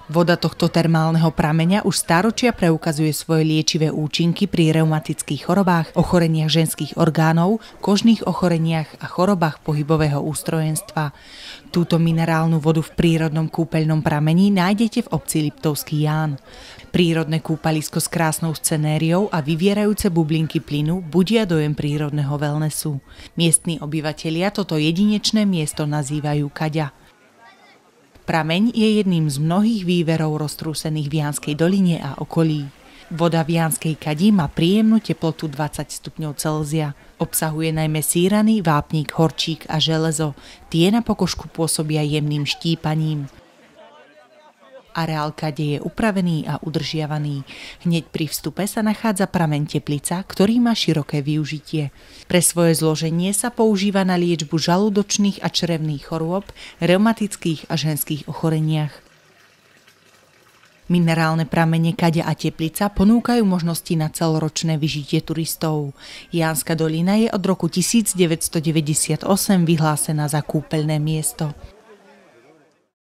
Voda tohto termálneho prameňa už stáročia preukazuje svoje liečivé účinky pri reumatických chorobách, ochoreniach ženských orgánov, kožných ochoreniach a chorobách pohybového ústrojenstva. Túto minerálnu vodu v prírodnom kúpeľnom pramení nájdete v obci Liptovský Ján. Prírodné kúpalisko s krásnou scenériou a vyvierajúce bublinky plynu budia dojem prírodného wellnessu. Miestni obyvatelia toto jedinečné miesto nazývajú Kaďa. Prameň je jedným z mnohých výverov roztrúsených v Jánskej doline a okolí. Voda v Jánskej Kadi má príjemnú teplotu 20 stupňov Celzia. Obsahuje najmä sírany, vápnik, horčík a železo. Tie na pokožku pôsobia jemným štípaním. Areál Kade je upravený a udržiavaný. Hneď pri vstupe sa nachádza prameň Teplica, ktorý má široké využitie. Pre svoje zloženie sa používa na liečbu žalúdočných a črevných chorôb, reumatických a ženských ochoreniach. Minerálne pramene Kaďa a Teplica ponúkajú možnosti na celoročné vyžitie turistov. Jánska dolina je od roku 1998 vyhlásená za kúpeľné miesto.